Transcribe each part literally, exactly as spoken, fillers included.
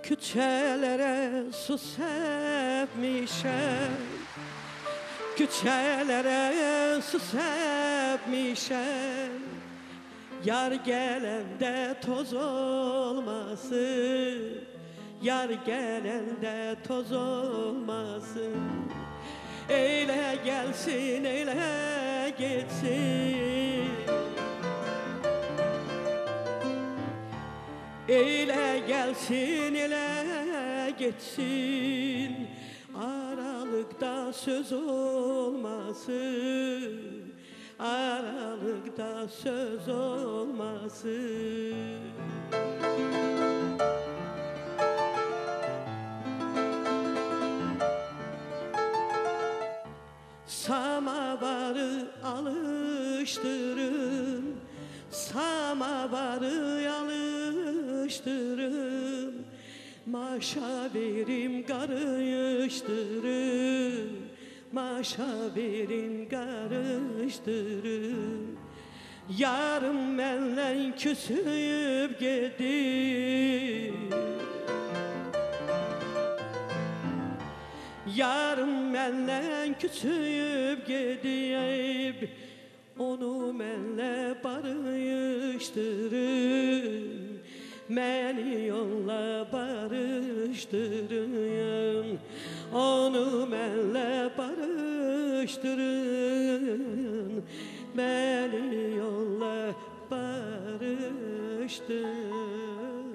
Küçelere su sepmişem, küçelere su sepmişem. Yar gelende toz olmasın, yar gelende toz olmasın. Eyle gelsin, eyle gitsin. Eyle gelsin, eyle gitsin. Aralıkta söz olmasın, aralıkta söz olmasın. Samavarı alıştırın, samavarı alıştırın. Maşa verim karıştırın, maşa verin karıştırın. Yarım benle küsüp gidin, yarım benle küsüp gidip onu benle barıştırın. Beni yolla barıştırın, onu benle barıştırın. Beni yolla barıştırın.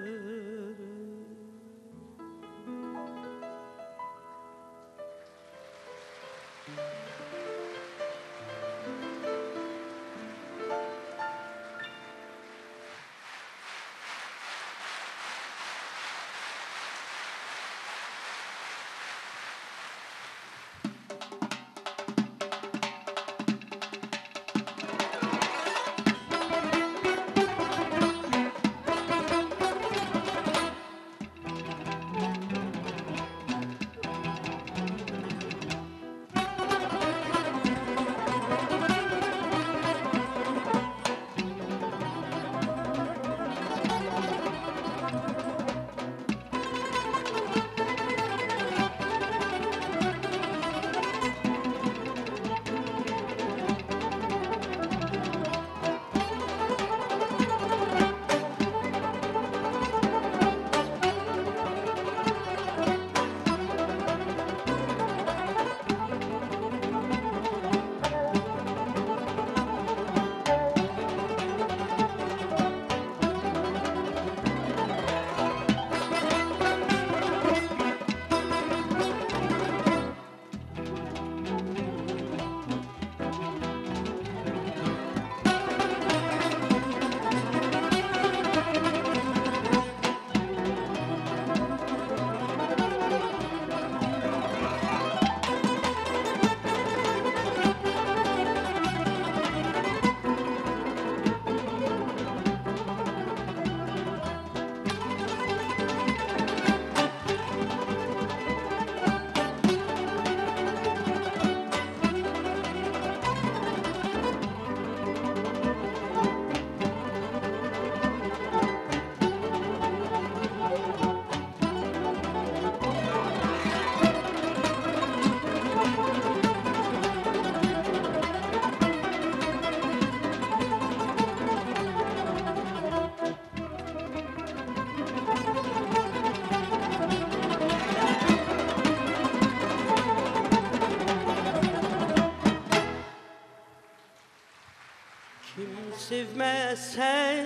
Sevmezsen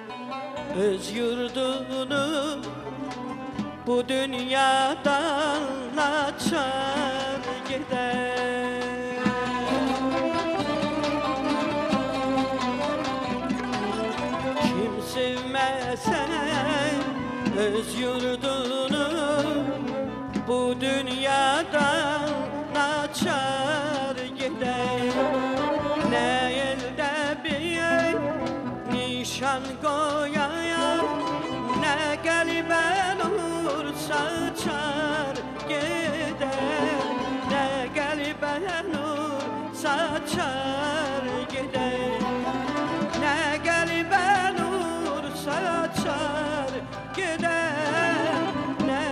öz yurdunu bu dünyadan açar gider. Kim sevmezsen öz yurdunu bu dünyadan açar gider. Ne elde bir nişan koyar, ne kalbe nur saçar gider, ne kalbe nur saçar gider, ne kalbe nur saçar gider, ne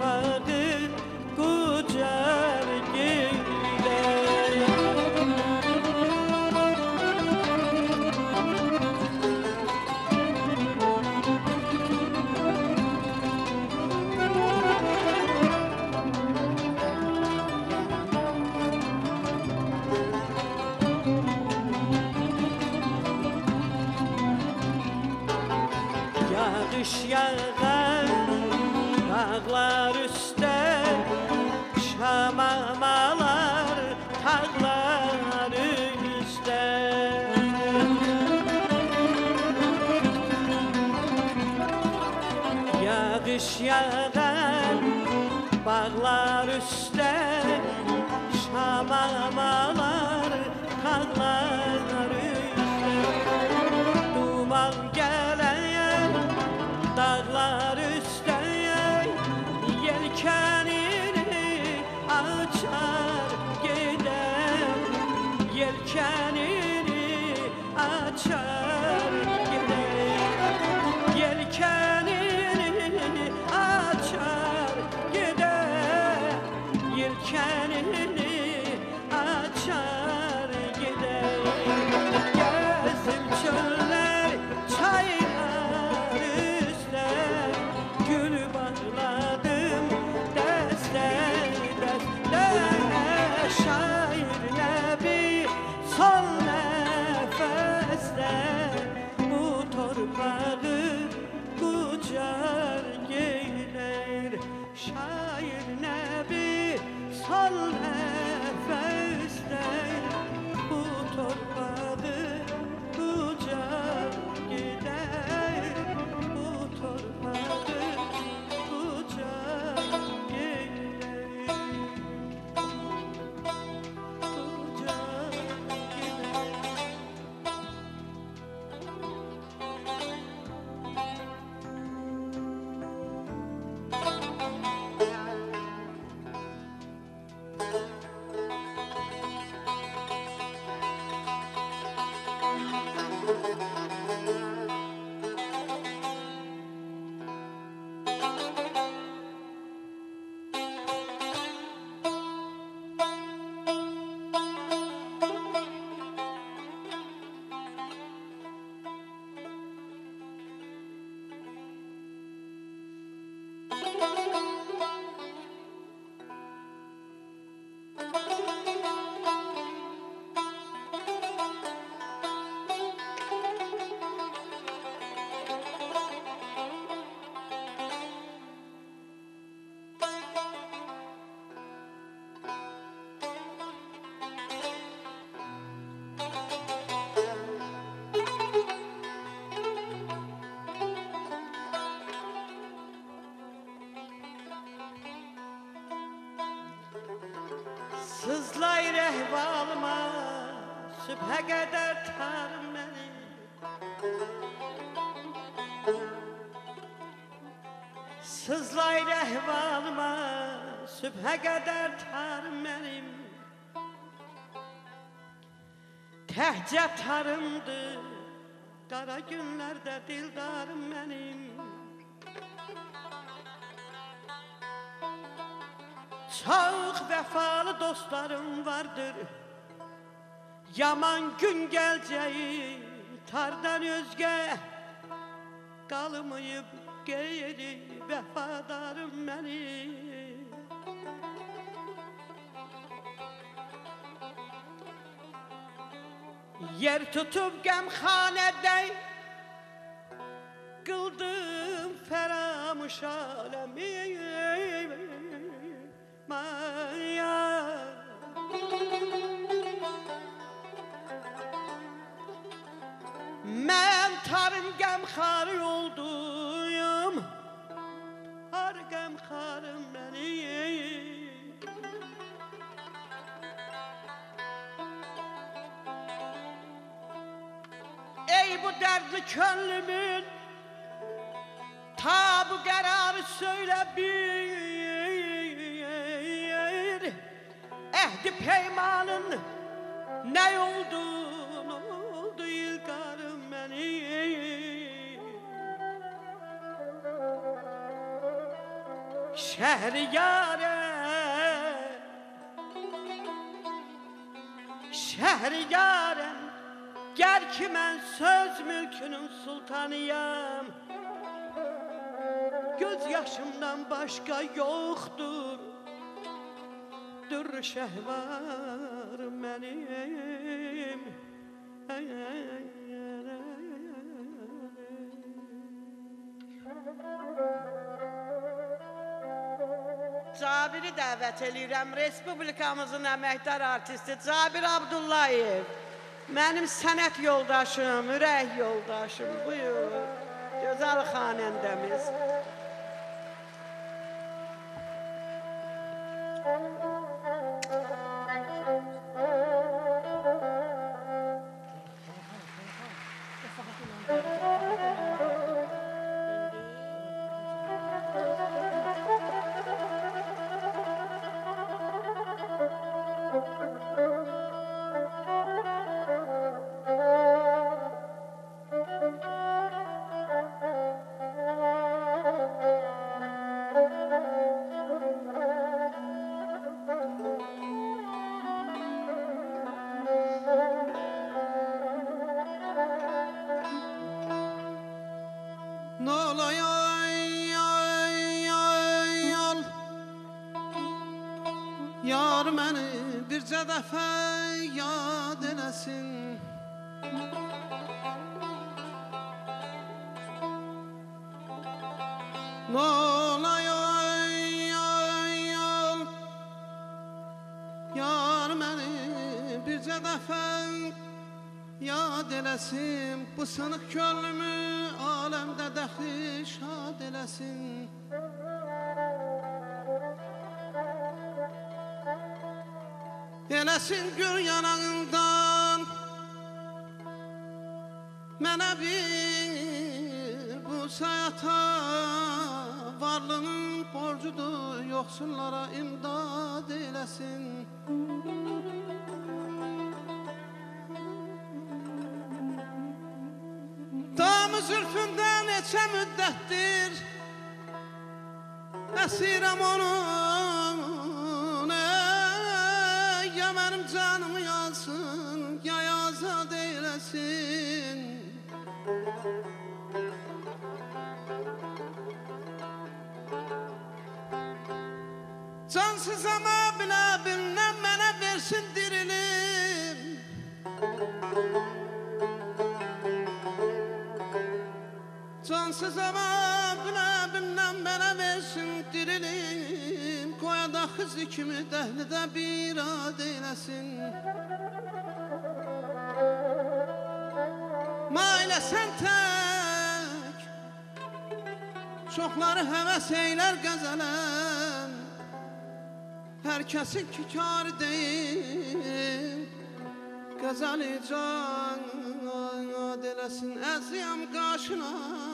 torpağı kucar gider. Yağış yağar dağlar üstte, şamamalar tağlar üstte. Yağış yağar bağlar üstte, şamamalar tağlar üstte. Duman gelen dağlar üstte, yelkenini açar gider. Yelkenini açar gider. Yelkenini açar gider. Yelkenini açar gider. Gezdim çöller çaylar üstte, gül bağladım deste deste. Şair nebi son nefeste, bu torpağı kucar gider. Şair nebi son nefeste, bu torpağı kucar gider. Bu torpağı kucar gider. Kucar gider. Sızlayır ehvalıma sübhe kadar tarım beni. Sızlayır ehvalıma sübhe kadar tarım benim. Tehcep tarımdı kara günlerde dildarım benim. Çok vefalı dostlarım vardır, yaman gün geleceği tardan özge kalmayıp geri vefadarım benim. Yer tutup gemhanede kıldım feramuş alemi. Maya men tarım gemxarı oldum, har gemxarım benim. Ey bu dertli könlümün ta bu kararı söyle bir. Ehdi peymanın ne olduğunu oldu yılgarım beni. Şehriyarem, şehriyarem, gər ki mən söz mülkünün sultanıyam. Göz yaşımdan başqa yoxdur, dur şəhvar mənim. Cabiri dəvət eləyirəm, Respublikamızın əməkdar artisti Cabir Abdullayev. Mənim sənət yoldaşım, ürək yoldaşım, buyur, gözəl xanəndəmiz. Yar məni bircə dəfə yad eləsin. Nolay ay ay ay. Yar məni bircə dəfə yad eləsin. Bu sınıq könlümü aləmdə dəxli şad eləsin. Eləsin gül yanağından mənə bir bu sayata. Varlığın borcudur yoxsullara imdad eləsin. Damı zülfündə neçə müddətdir əsirəm onun. Ya mənim canımı yansın, ya azad eyləsin. Cansız ama bilə bilməm mənə versin dirilim. Cansız ama bilə bilməm mənə versin dirilim. Qoyada xızı kimi dəhlidə bir ad eyləsin. Mailəsən tək, çoxları həvəs eylər qəzələm. Hər kəsin ki kar deyil, qəzəli can ad eləsin. Əziyəm qaşına,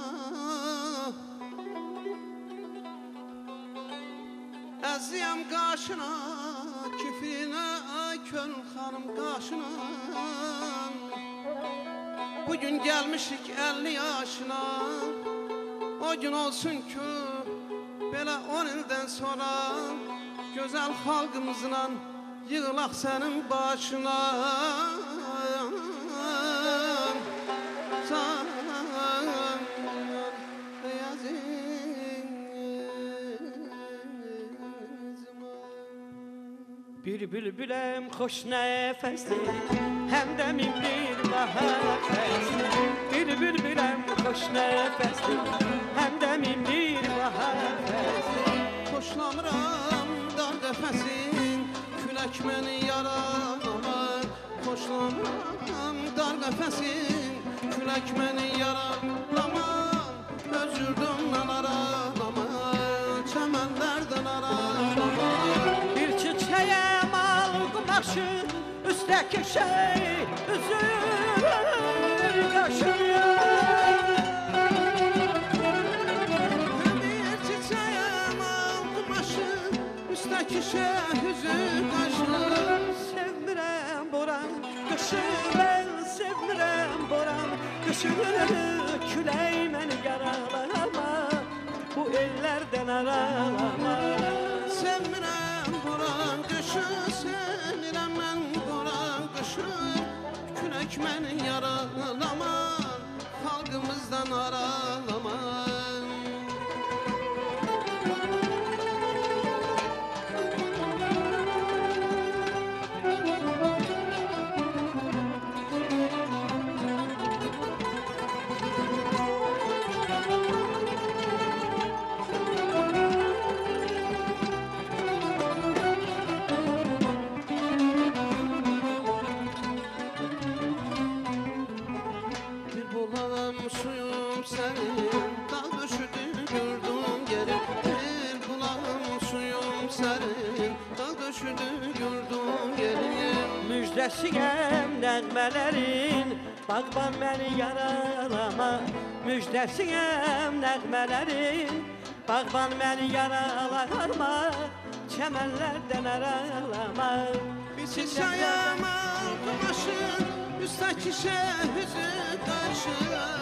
əziyəm qaşına, kifrinə ay könül xanım qaşına. Bugün gəlmişik əlli yaşına, o gün olsun ki belə on ildən sonra gözəl xalqımızla yığılaq sənin başına. Bir bülbüləm xoş nəfəsli, həm də min bir bahar fəsli. Bir bülbüləm xoş nəfəsli, həm də min bir bahar fəsli. Xoşlanıram dar qəfəsin, külək məni yaralamır. Xoşlanıram dar qəfəsin, külək məni yaralamır. Öz yurdumdan aralamır, çəmənlərdən aralamır. Bir çiçəyə mal qumaşı, üstəki şey üzür qaşır. Bir çiçəyə mal qumaşı, üstəki şey üzür qaşır. Sevmirəm boran, qışı mən sevmirəm boran. Qışır külək məni yaralama, bu ellerden aralama. Sevmirəm buran qışı, sevirəm mən buran qışı. Külək məni yaralama, xalqımızdan aralama. Suyum senin, dağ düşürdü gördüm yerim. Bir bulağım suyum senin, dağ düşürdü gördüm yerim. Müjdəsiyəm nəğmələrin, bağban məni yaralama. Müjdəsiyəm nəğmələrin, bağban məni yaralama. Çəmənlərdən aralama. Bir çiçəyəm al kumaşın, üstteki şehri karşı.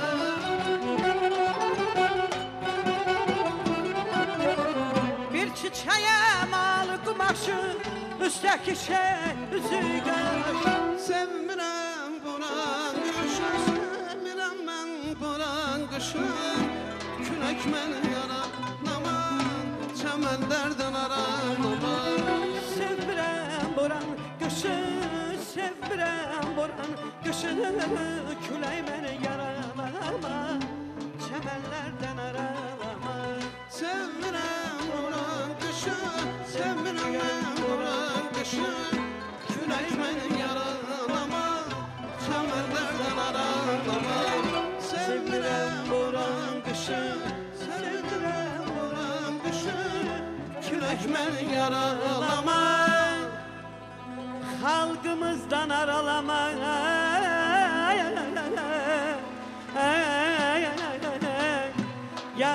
Bir çiçeğim al kumaşı, üstteki şehri karşı. Sevmirəm buran qışı, sevmirəm mən buran qışı. Külək məni yaralama, çəmənlərdən aralama. Sevirəm buran qışı, sevirəm buran qışı. Külək məni yaralama, çəmənlərdən aralama. Sevmirəm buran qışı, sevmirəm mən buran qışı. Külək məni yaralama, çəmənlərdən aralama. Sevmirəm buran qışı, sevmirəm buran qışı. Külək məni yaralama, Xalqımızdan aralama. Ya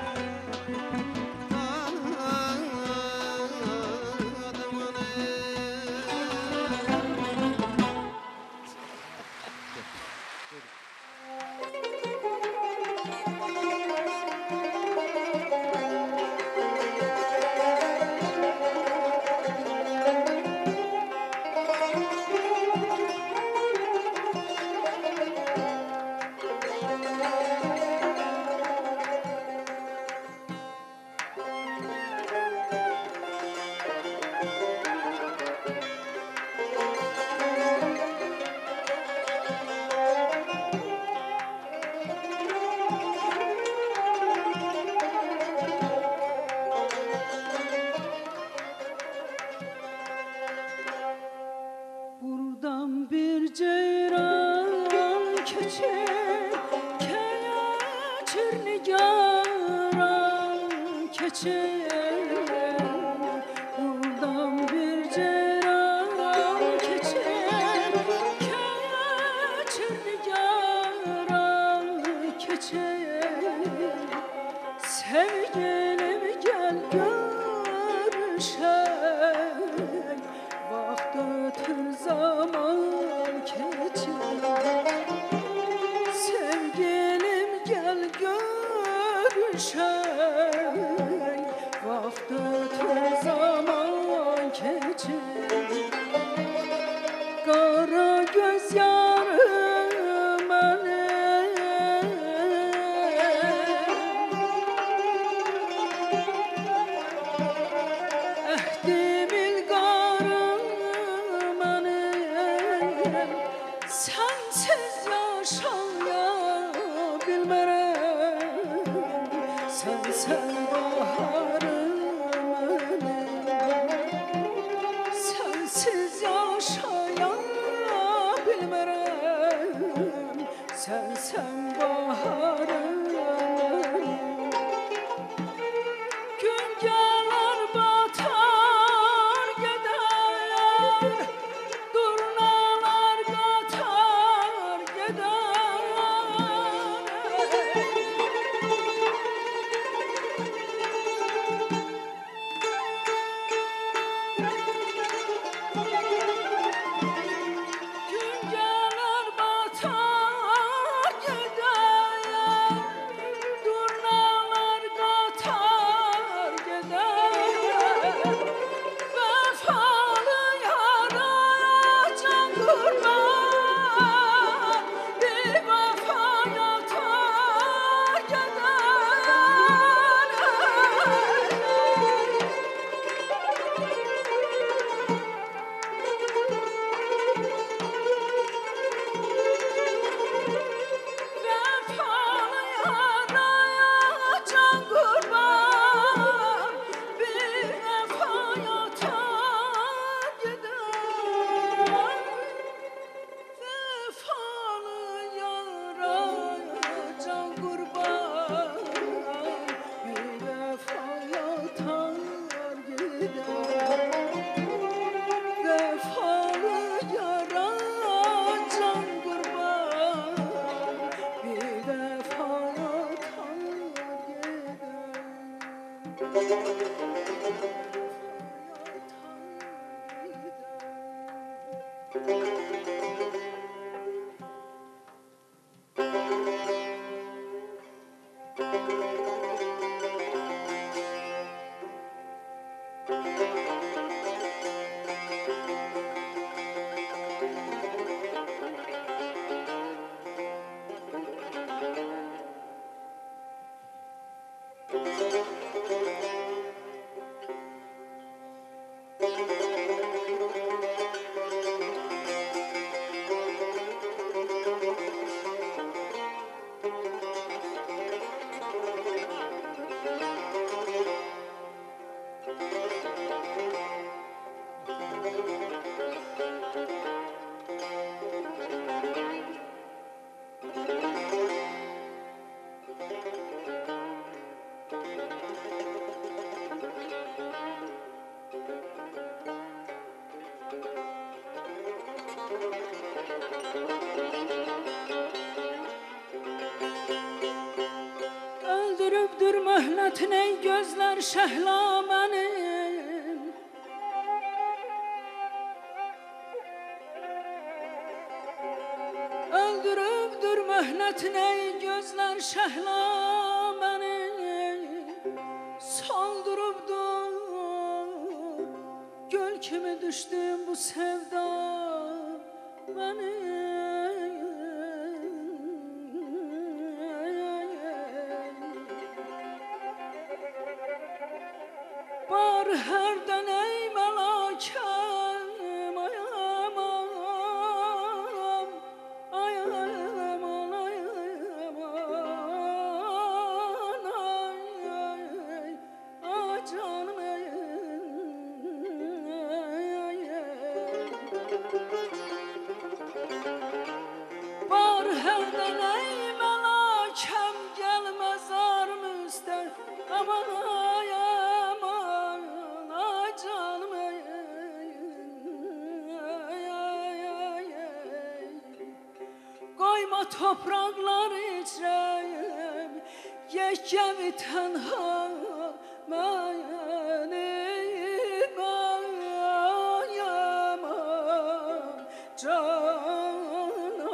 buradan bir ceyran keçir, keçir nigaran keçir. Buradan bir ceyran keçir, keçir nigaran keçir. Sevgilim gel görüşelim, vaxt ötür zaman keçir. Sevgilim gel görüşelim, vaxt ötür zaman keçir. Qara göz yarım mənim, Öldürübdür möhnətine gözlər şəhla mənim. Öldürübdür möhnətine gözlər şəhla mənim. Saldırıbdır göl kimi düşdüm bu sevda mənim. Var hərdən ey mələkəm, ay aman, ay aman, ay aman, ay, ay canım ey, ay, var hərdən ey mələkəm, gəlməz arım üstə, aman ay. Topraklar içreyim, yekemi tenha mənim ayamam, canayam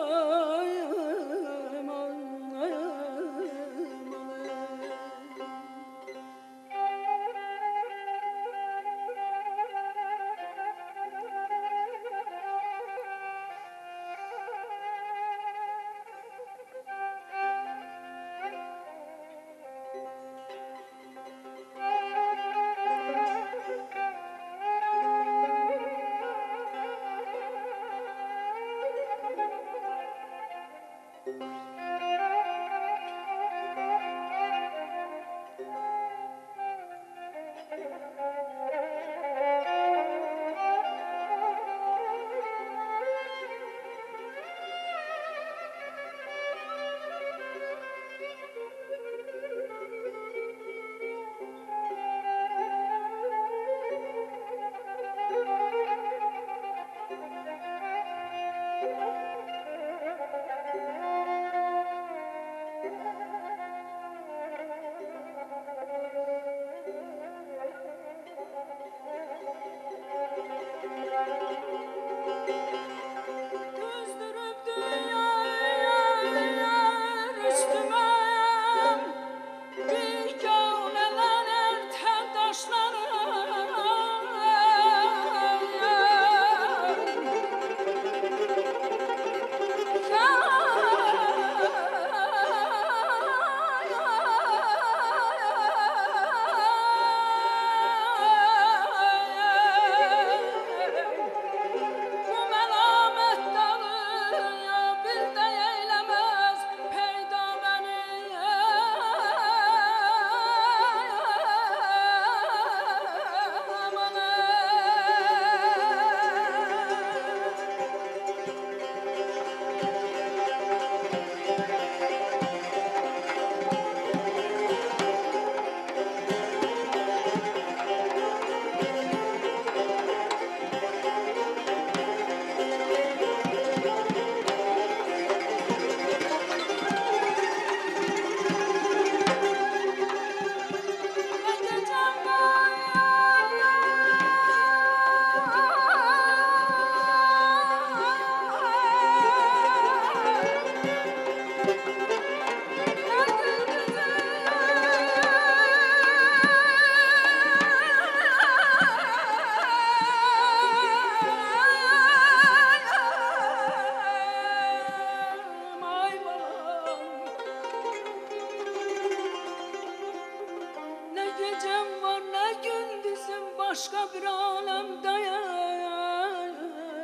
başka bir alemdeyim.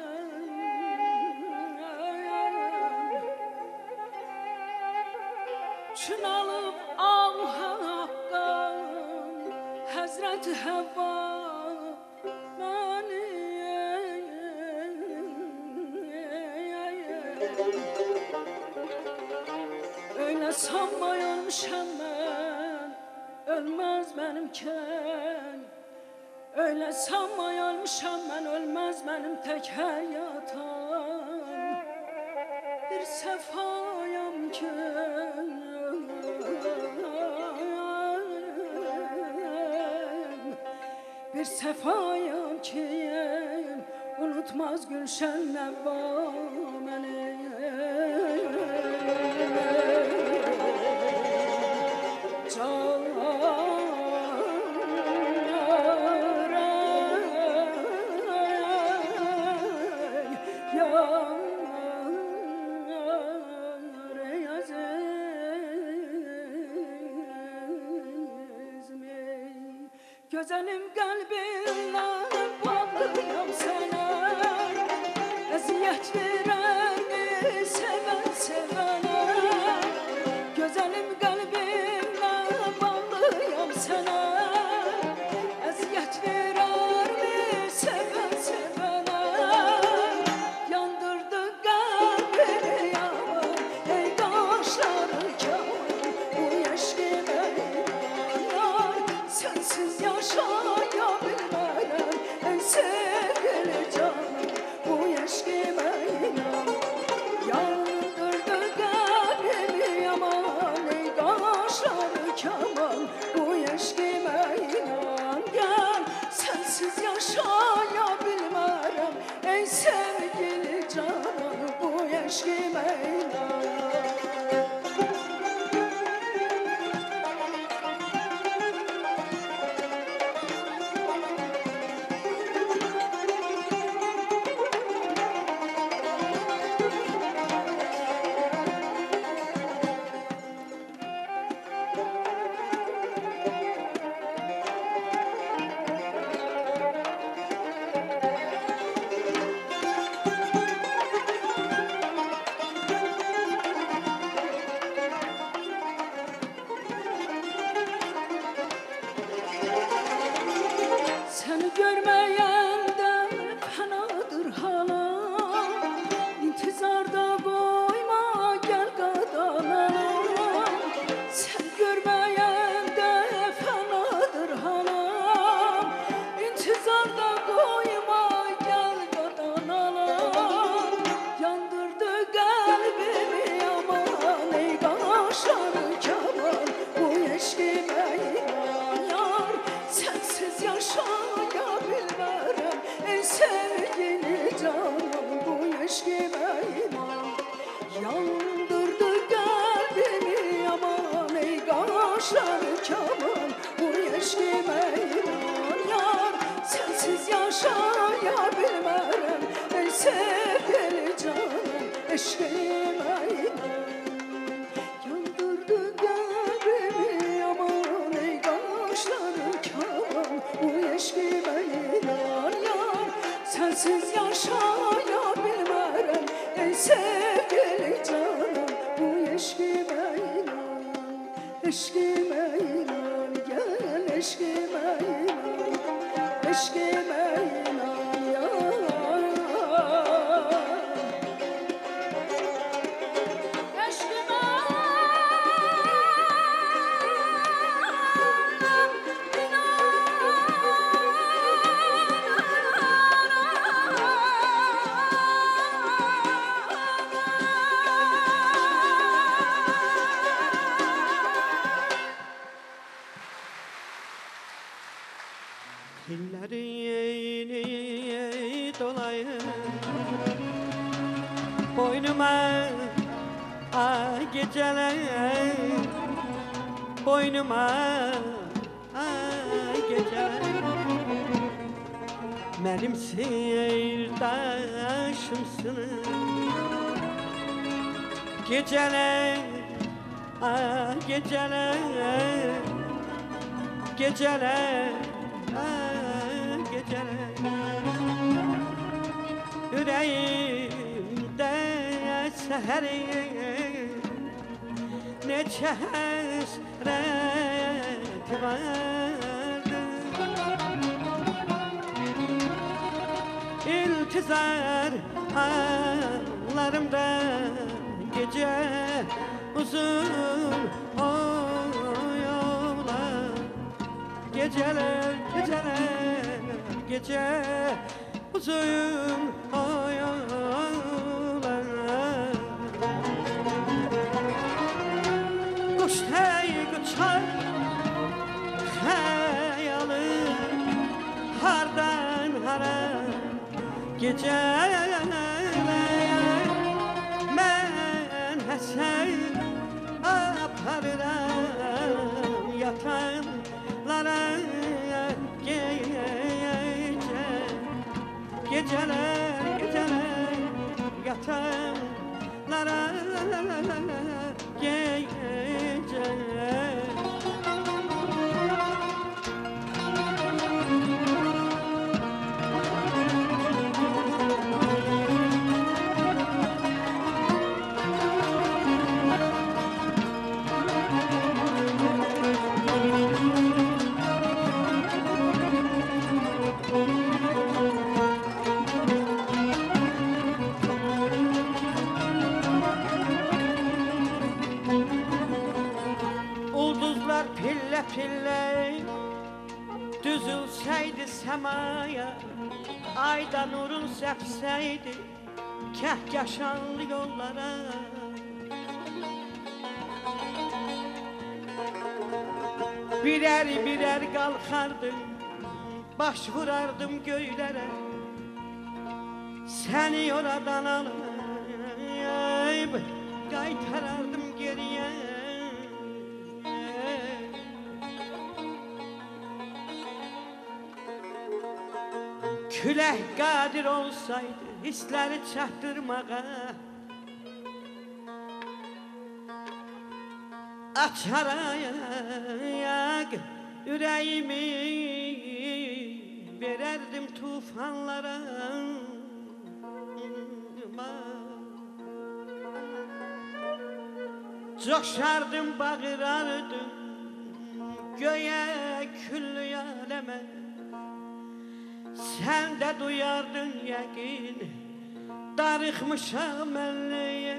Çün alıp al Hakk'a Hazreti Havva beni. Öyle sanmayalmışam ben, ölmez benimken. Öyle sanmayalmışam ben, ölmez benim tek hayatım. Bir sefayam ki bir sefayam ki unutmaz Gülşen Nevva beni. Can Güzelim kalbinle bağlıyam sana. Eziyet veren mi seven sevene. Güzelim kalbinle bağlıyam sana. Eziyet veren mi seven sevene. Yandırdı kalbimi yaman, ey kaşları kaman. Bu eşkime inan, sensiz yaşayabilmem ey sevgili canım. Bu eşkime inan, yandırdı kalbimi yaman, ey kaşları kaman. Bu eşkime inan, gel sensiz yaşayabilmem ey sevgili canım. Bu eşkime inan. Seni görmeyen de fenadır halam. İntizarda koyma gel kadanana. Sen görmeyen de fenadır halam. İntizarda koyma gel kadanana. Yandırdı kalbimi yaman, ey kaşları kaman. Bu eşkime inan yar, sensiz yaşayabilmem ey sevgili canım. Bu eşkime inan, yandırdı kalbimi yaman, ey kaşları kaman. Bu eşkime inan yar, sensiz yaşayabilmem ey sevgili canım. Eşkime inan, yandırdı kalbimi yaman, ey kaşları kaman. Bu eşkime inan yar, sensiz yaşayabilmem ey sevgili canım. Bu eşkime inan, eşkime inan, gel eşkime inan, eşkime inan yar. Dillerini dolayım boynuma, ah geceler boynuma, ah geceler. Benim seyirdaşımsın geceler, ah geceler, geceler, ah gecələr ürəyimdə səhəri neçə həsrət vardı İltizar hallarımda gecə uzun oyolar Geceler, geceler, gece uzun oyolar Kuş hey uçar hayalım hardan hara Geceler men hesen aparıram yatanlara gece Geceler, geceler yatanlara gece Pille pille düzülseydi semaya Ayda nurun sepseydi kehkeşanlı yollara Birer birer kalkardım baş vurardım göylere Seni oradan alıp kaytarardım geriye Küleh qadir olsaydı hisləri çatdırmağa Açaraq ürəyimi verərdim tufanlara Coşardım, bağırardım göyə küllü aləmə Sen de duyardın yəqin darıxmışam əlliyə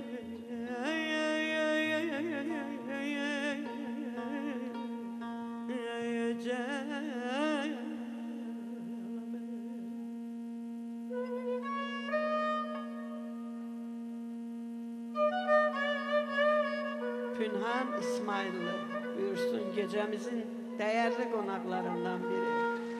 Pünhan İsmailli buyursun gecemizin değerli konaklarından biri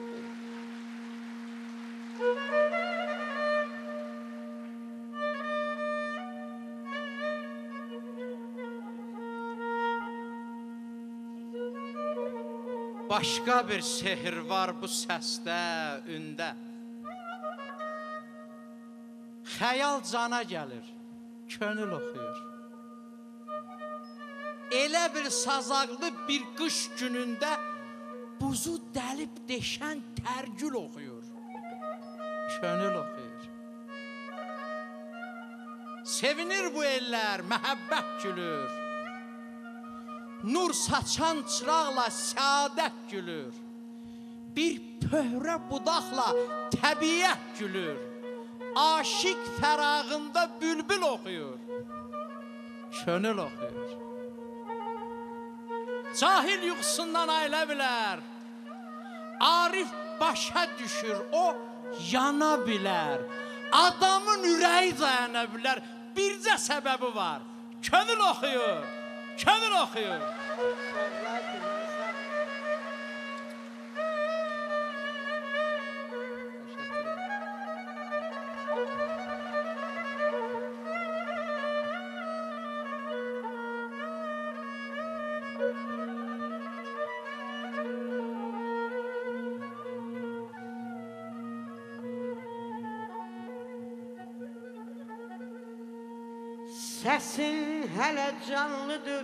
Başqa bir sehir var bu səsdə, ündə Xəyal cana gəlir, könül oxuyur Elə bir sazaqlı bir qış günündə Buzu dəlib deşən tərgül oxuyur Könül oxuyur Sevinir bu ellər, məhəbbət gülür Nur saçan çıraqla səadət gülür Bir pöhrə budaqla təbiət gülür Aşiq fərağında bülbül oxuyur Könül oxuyur Cahil yuxusundan ayıla bilər Arif başa düşür, o yana bilər Adamın ürəyi dayana bilər Bircə səbəbi var Könül oxuyur Könül oxuyur Səsin hələ canlıdır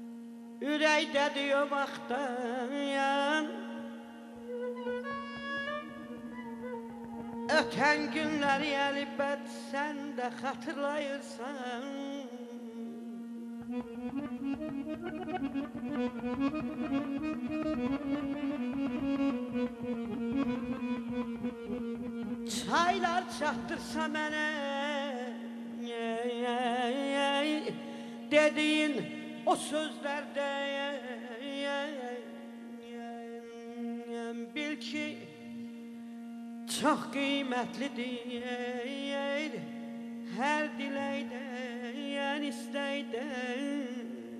Ürəkdə diyor vaxtayan Öten günləri əlbətt sən də xatırlayırsan. Çaylar çatdırsa mənə dediyin o sözlərdə bil ki çox qiymətlidir hər diləkdən istəkdən.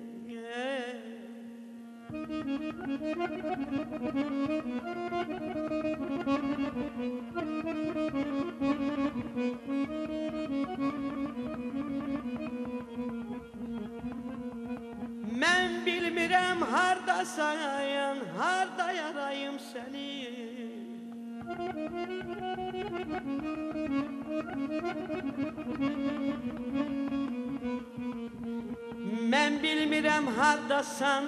Mən bilmirəm hardasan, harda yarayım səni. Mən bilmirəm hardasan,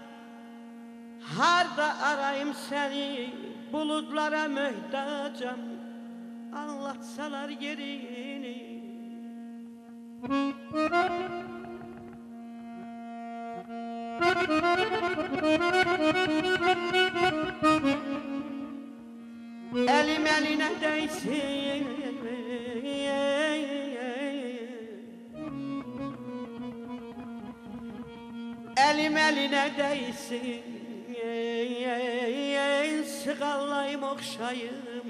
harda arayım səni. Buludlara möhtacam, anlatsalar yerini. Elim eline değsin, elim eline değsin, sığallayım okşayım,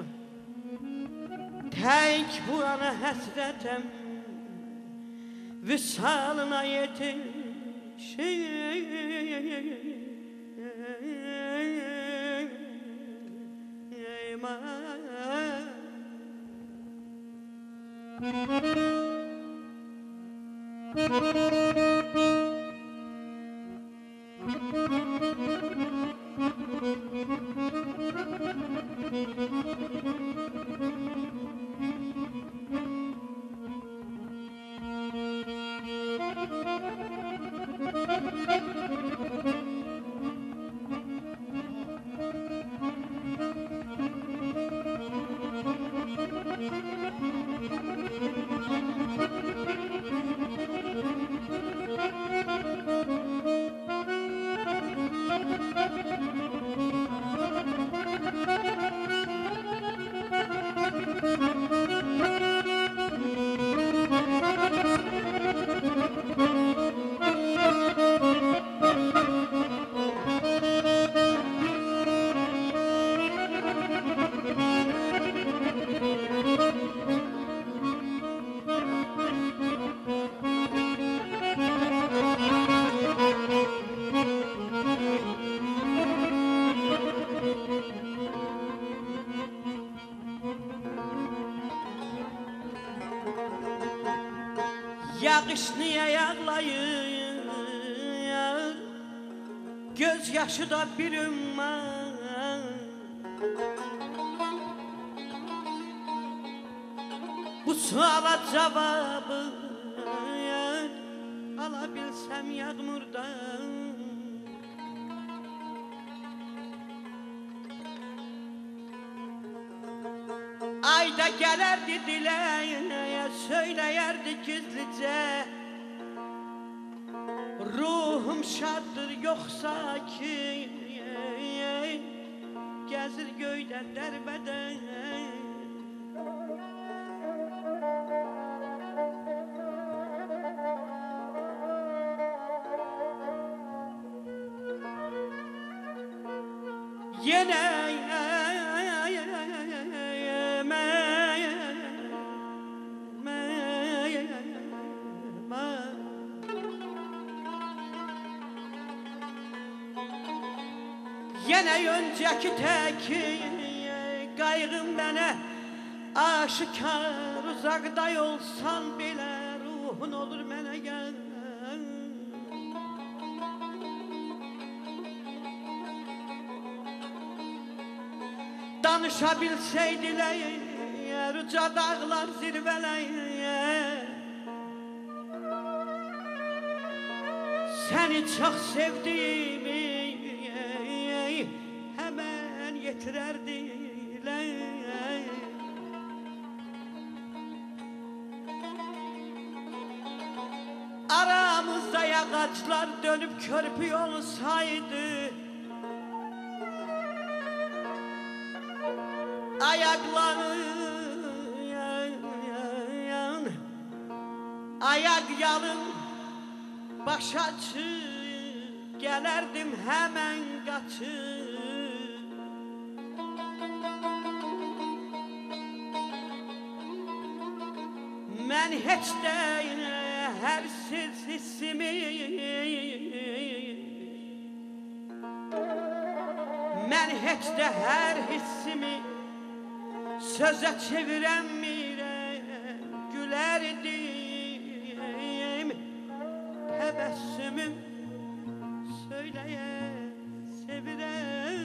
tek burana həsrətəm, vüsalına yetişim. Yağış niye yağlayır, göz yaşı da bir ümman. Bu suala cevabı alabilsem yağmurdan. Ayda gelerdi dileğine, söyleyerdi gizlice, ruhum şaddır yoksa ki, gezir göyde derbede. Yine Yine önceki tek kaygım bana aşikar, uzakda olsan bile ruhun olur mene gel. Danışabilseydiler uca dağlar zirveler, seni çok sevdiğimi hemen yetirerdiler. ağaclar dönüp körpü olsaydı, ayakları yan, yan, yan, ayak yalın baş açı, gelerdim hemen kaçı. Mən heç də hərsiz hissimi, mən heç də hər hissimi sözə çevirəmirəm, gülərdim təbəssümüm söyləyə sevirəm.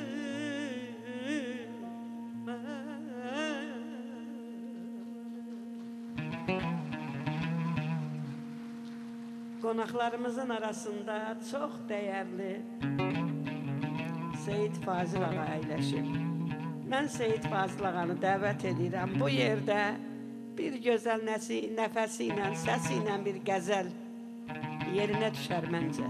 Qonaqlarımızın arasında çox dəyərli Seyid Fazil ağa əyləşir. Mən Seyid Fazil ağanı dəvət edirəm. Bu yerdə bir gözəl nəsi, nəfəsi ilə, səsi ilə bir qəzəl yerinə düşər məncə.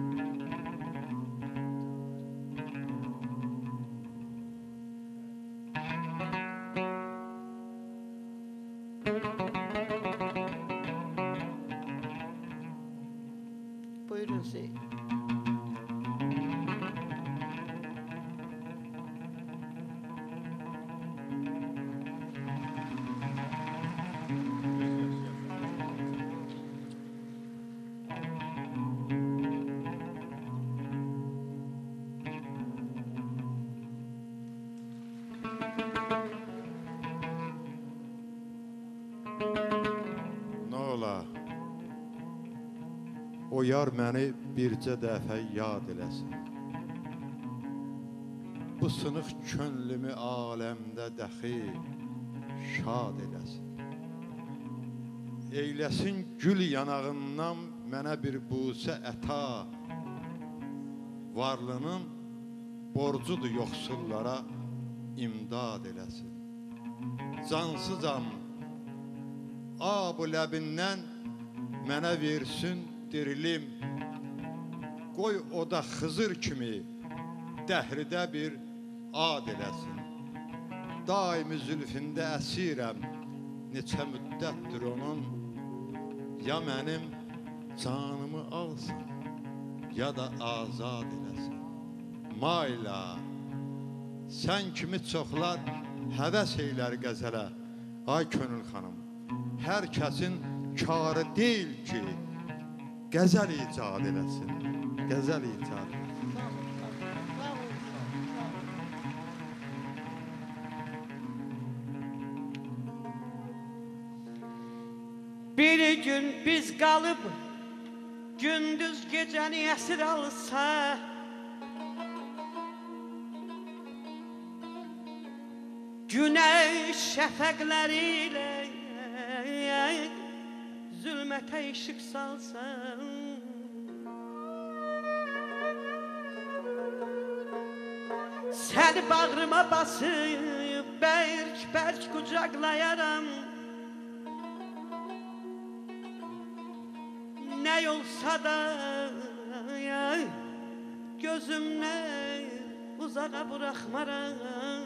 Buyurun Seyid. Nə ola? O yar məni bircə dəfə yad eləsin. Bu sınıq könlümü aləmdə dəxi şad eləsin. Eyləsin gül yanağından mənə bir busə əta. Varlının borcudur yoxsullara imdad eləsin. Cansızam, ab-ı ləbindən mənə versin dirilim. Qoy o da Xızır kimi dəhridə bir ad eləsin. Daimi zülfündə əsirəm, neçə müddətdir onun. Ya mənim canımı alsın, ya da azad eləsin. Mayla, sən kimi çoxlar həvəs eylər qəzələ. Ay könül xanım, hər kəsin karı deyil ki, qəzəl icad eləsin, qəzəl icad eləsin. Bir gün biz qalıb, gündüz gecəni əsir alsa, güneş şəfəqlərilə zülmətə işıq salsan, səni bağrıma basıb bərk-bərk qucaqlayaram. Nə olsa da gözümdən uzağa buraxmaram.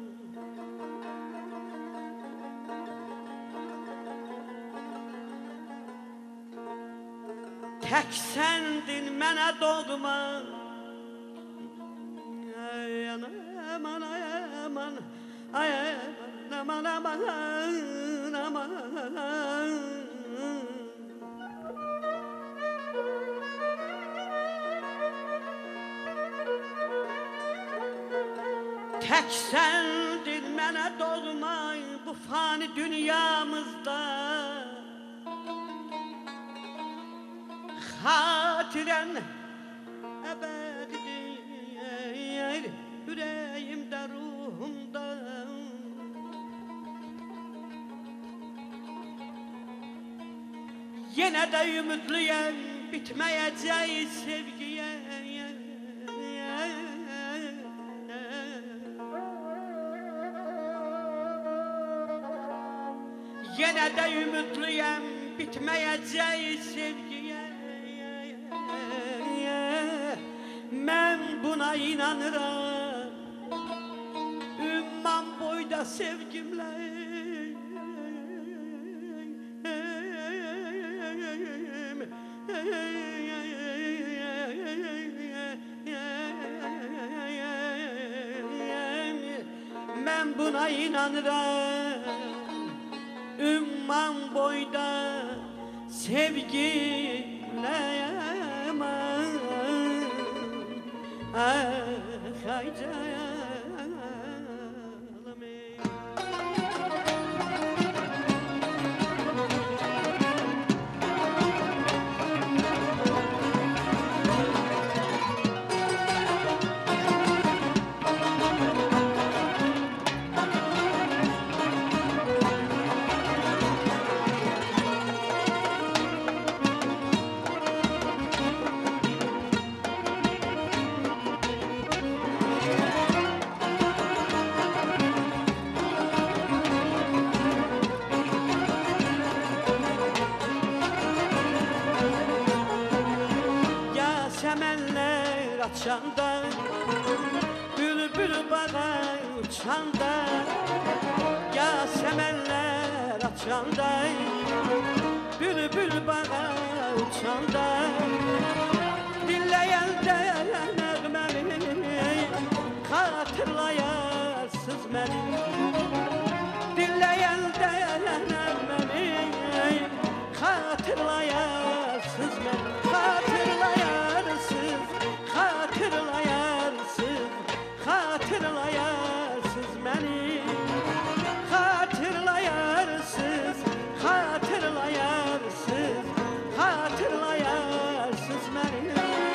Tək səndin mənə doğma, ay aman, ay aman, ay aman, aman, aman, aman. Tək səndin mənə doğma bu fani dünyamızda. Xatirən əbədidir ürəyimdə, ruhumda. Yenə də ümidliyəm bitməyəcək sevgiyə. Yenə də ümidliyəm bitməyəcək sevgiyə. buna inanıram. Ümman boyda sevgimle ben buna inanıram. Ümman boyda sevgimle ah ay canım. Semenler açanda, bülbül bağa uçanda, ya semenler açanda, bülbül bağa uçanda, dinleyende nəğməni, hatırlayarsız məni. Dinleyende nəğməni, hatırlayarsız məni. Hatırlayarsız, hatırlayarsız, hatırlayarsız məni. Hatırlayarsız, hatırlayarsız, hatırlayarsız məni.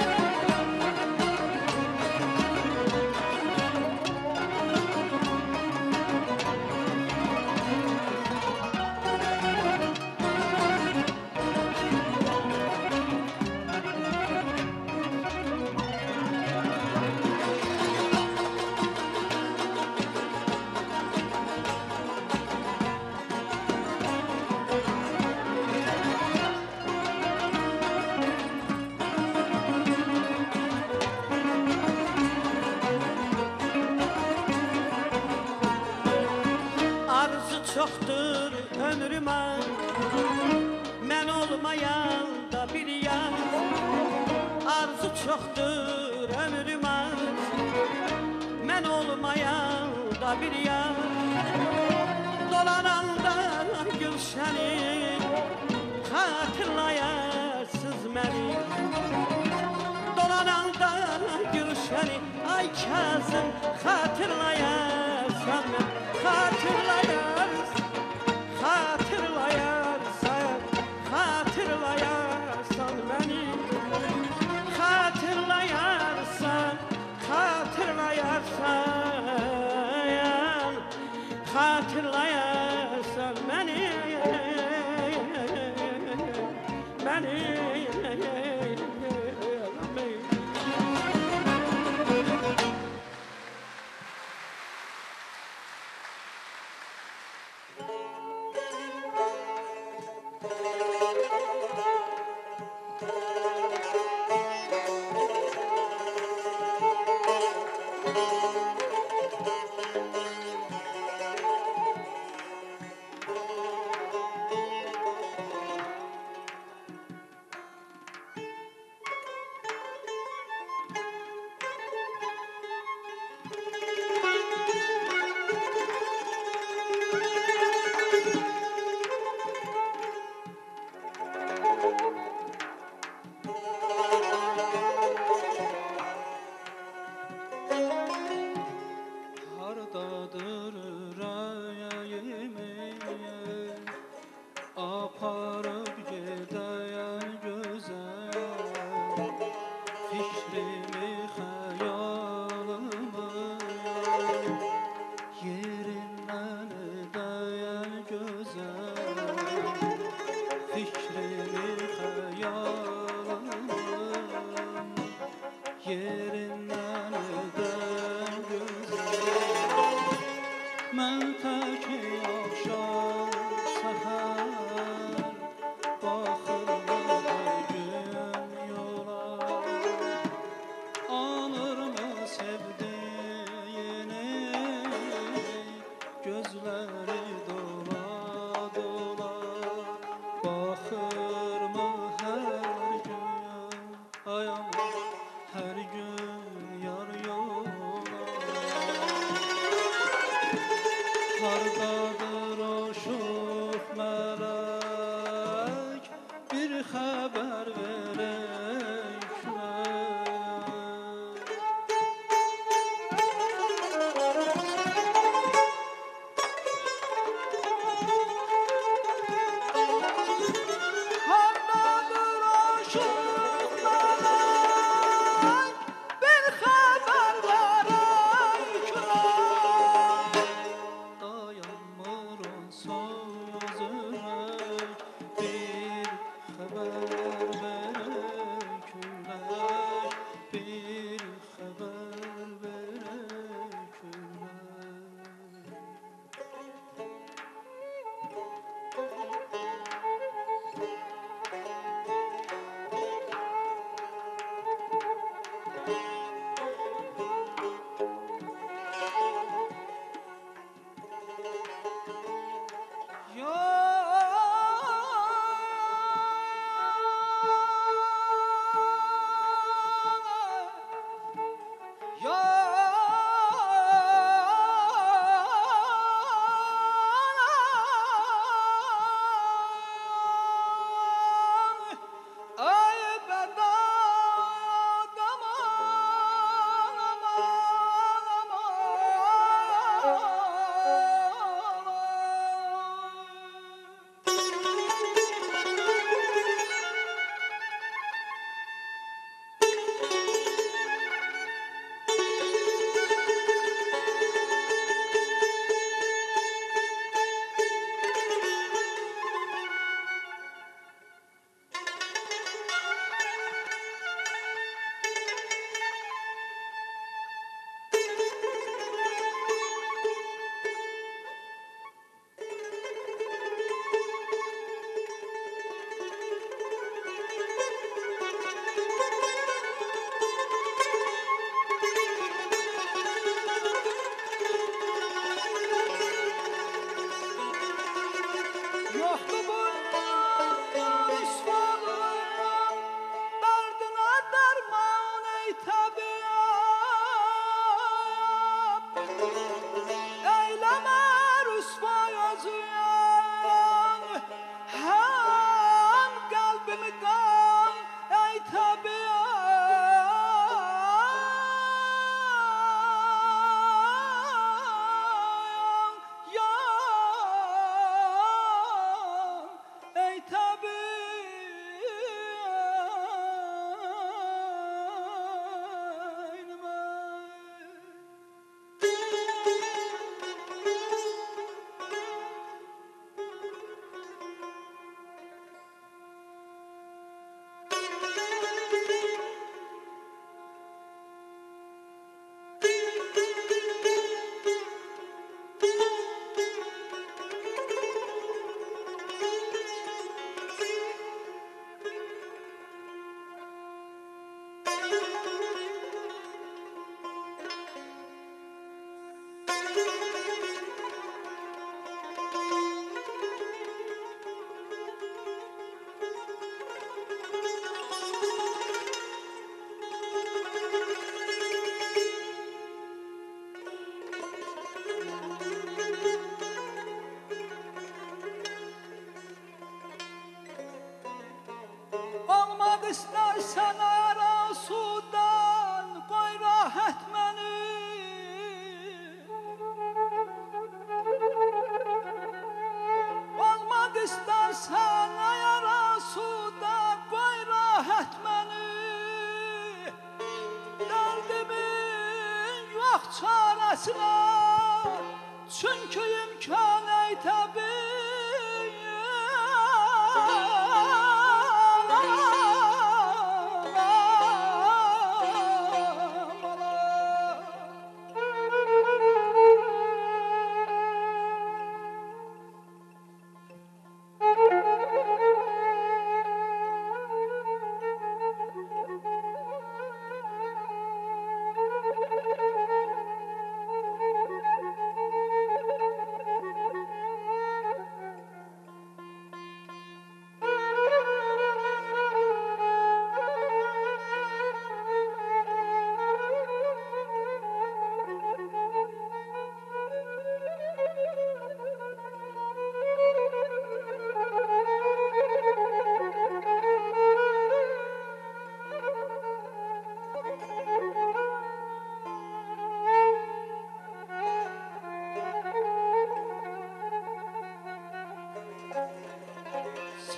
Çoxdur ömrümə, mən olmayan da bir yar. Arzu çoxdur ömrümə, mən olmayan da bir yar. Dolananda gülşəni, hatırlayarsız məni. Dolananda gülşəni, ay Kazım, hatırlayarsan mən. Hatırlayarsın, hatırlayarsan, hatırlayarsan beni. Hatırlayarsan, hatırlayarsan, hatırlayarsan beni, beni. Alır mı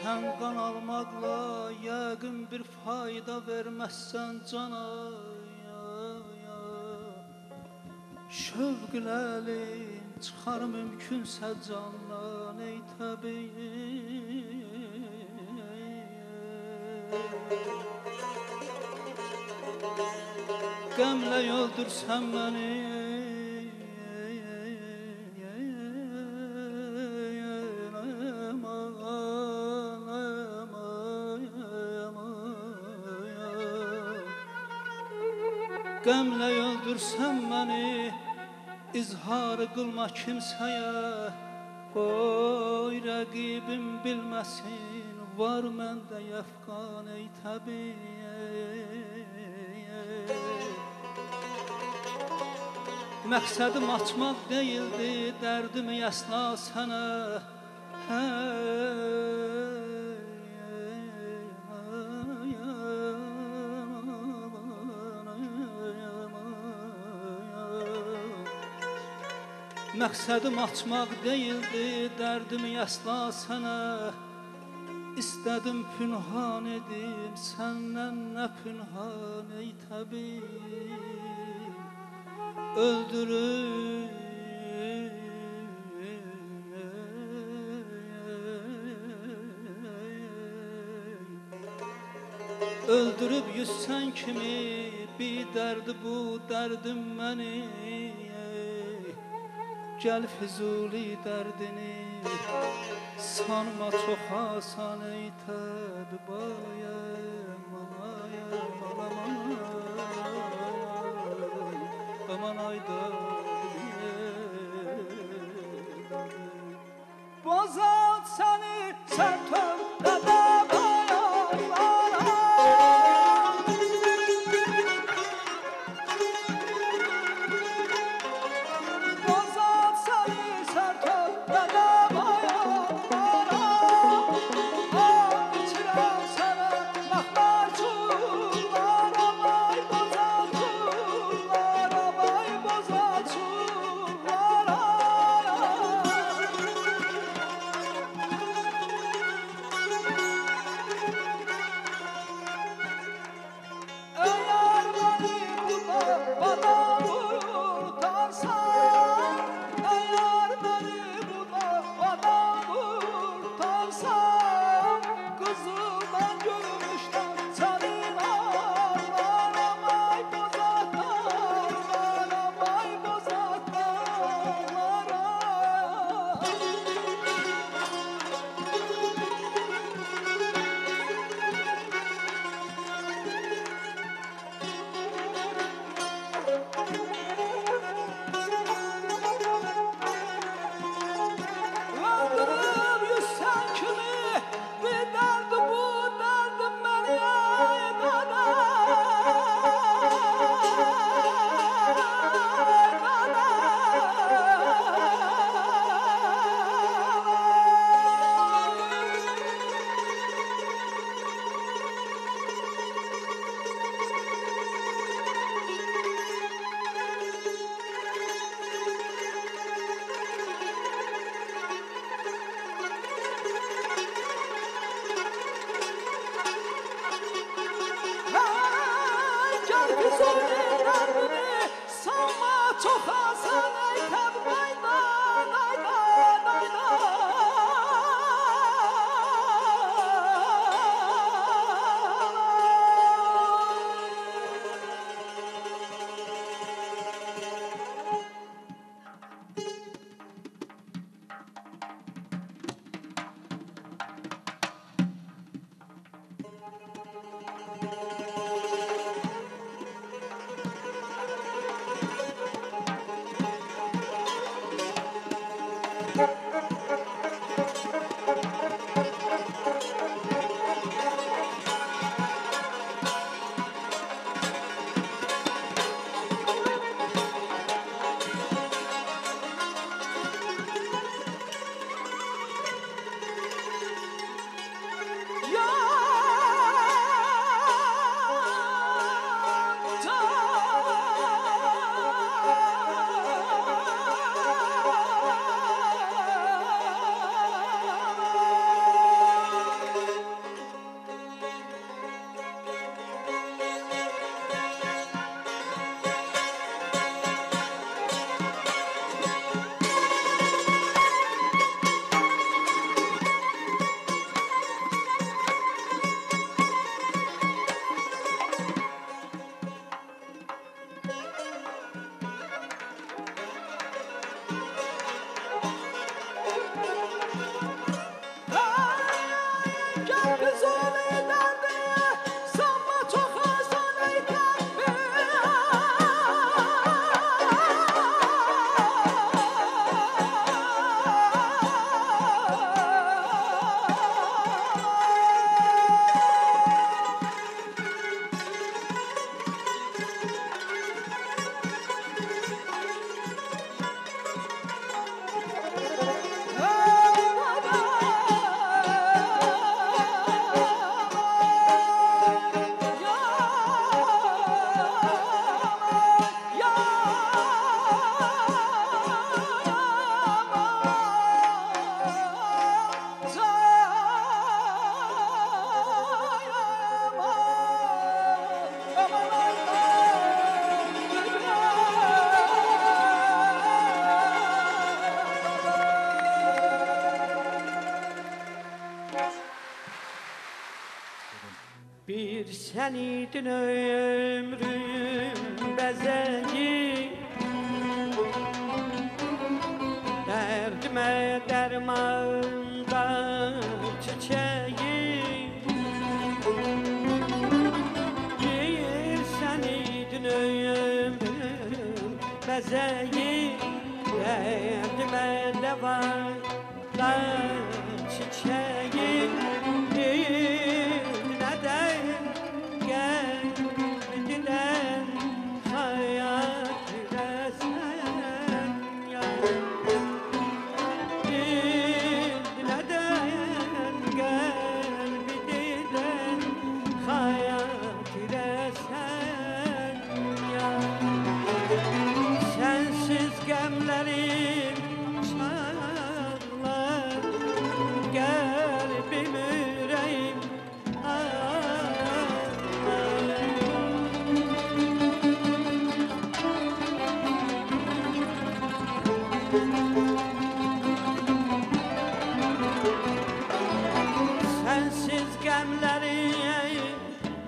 Sən qan almaqla yəqin bir fayda verməzsən cana. Şövq ilə əlin çıxar mümkünsə candan ey təbii. Qəmlə öldürsən məni Qəmlə öldürsən məni İzharı qılma kimsəyə Qoy rəqibim bilməsin Var məndə yəfqan ey təbii. Məqsədim açmaq deyildi Dərdimi yəsna sənə Məqsədim açmaq deyildi Dərdimi yəsna sənə İstədim pünhan edim Səndən nə pünhan ey təbii. Öldürüb Öldürüb yüzsən kimi Bir dərdi bu dərdim məni Gəl Füzuli dərdini Sanma çox asan ey təbibəyəm Aman ayda Bozat səni sən tövbədə Bir sen idin ömrüm bezeyi, derdime dermanda çiçeği. Bir sen idin ömrüm bezeyi, derdime devanda çiçeği. Sensiz gemlerim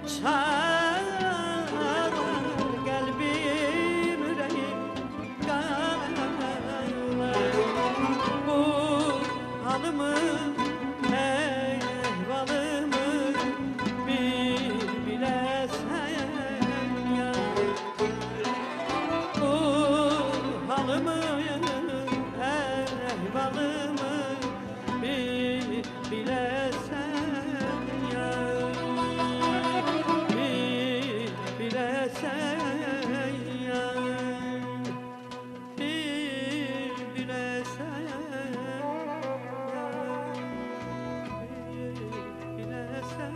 çağlar, kalbim yüreğim kağlar. Bu halımı, ehvalımı bir bilesen ya. Bu halımı, ehvalımı bir bilesen ya, bir bilesen ya, bir bilesen ya, bir bilesen.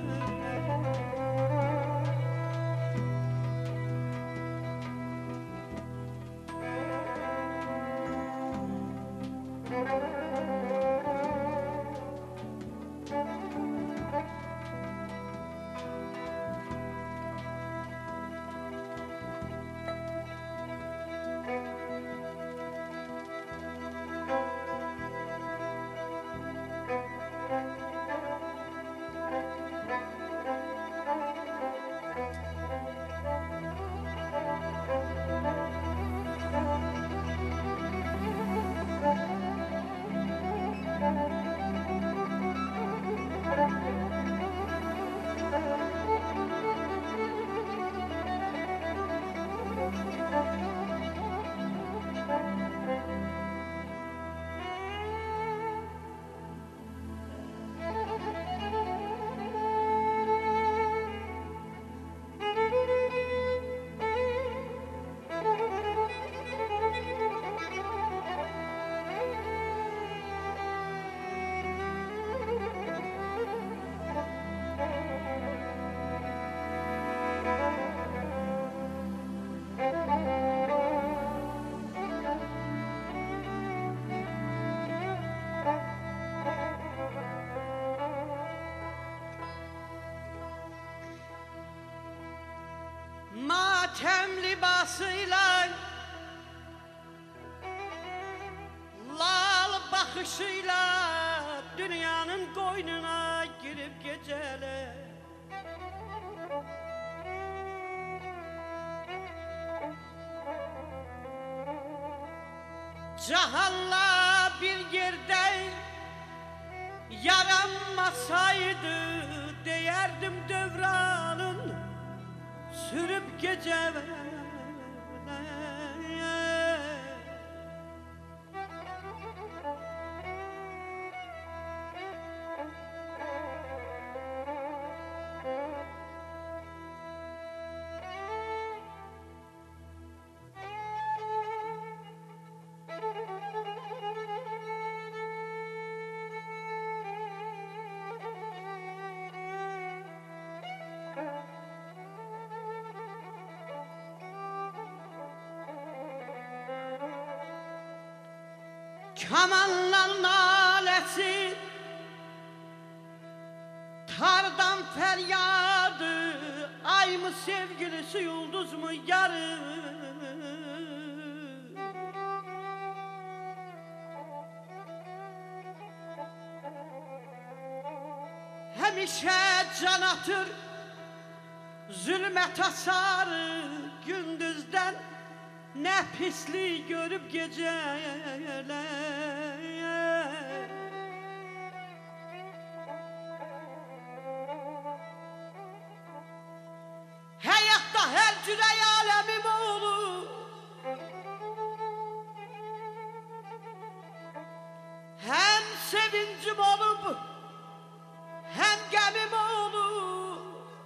Matem libasıyla, lal bakışıyla dünyanın koynuna girip geceler. Cahalla bir yerde yaranmasaydı, değerdim devranın sürüp geceler. Kamanla nalesi, tardan feryadı, ay mı sevgilisi, yıldız mı yarı? Hemişe can atır Zülmətə sarı gündüzdən nə pislik görüb gecələr. Həyatda hər cürə aləmim olur, həm sevincim olub, həm qəmim olur.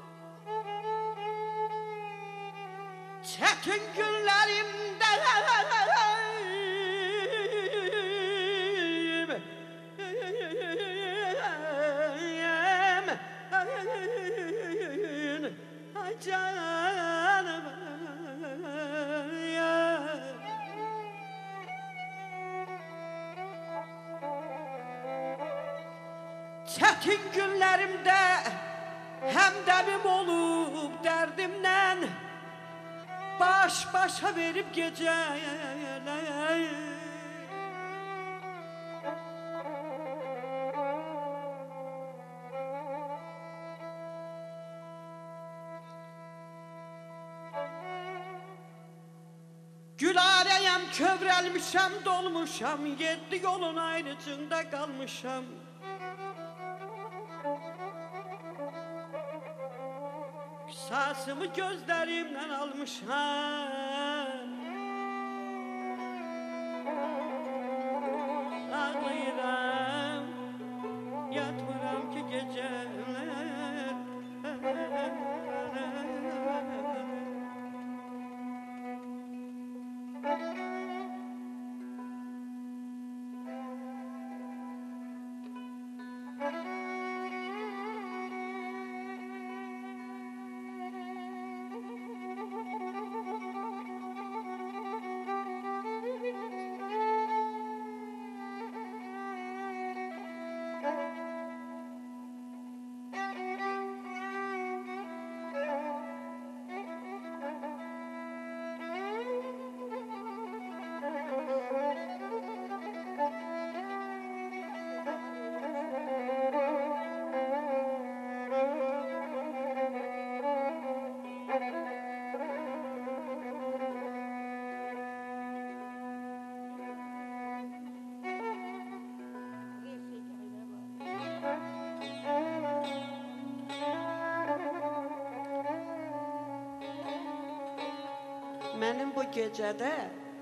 Çətin günlərimdə ay canım, çətin günlərimdə həmdəmim olub dərdimdən, baş-başa verib gecələr. Gülarəyəm, kövrəlmişəm, dolmuşam, yeddi yolun ayrıcında qalmışam. Sasımı gözlərimdən almışam, ağlayıram, yatmıram ki gecələr. Mənim bu gecədə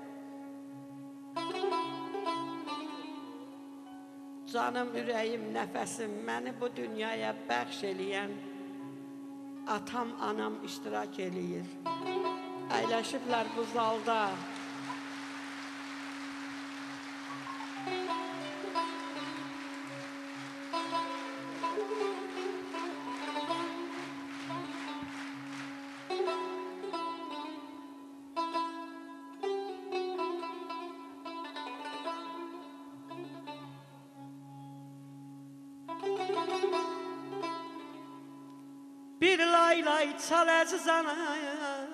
canım, ürəyim, nəfəsim məni bu dünyaya bəxş eləyən atam, anam iştirak eləyir. Əyləşiblər bu zalda. Bir lay lay çal əziz anayam,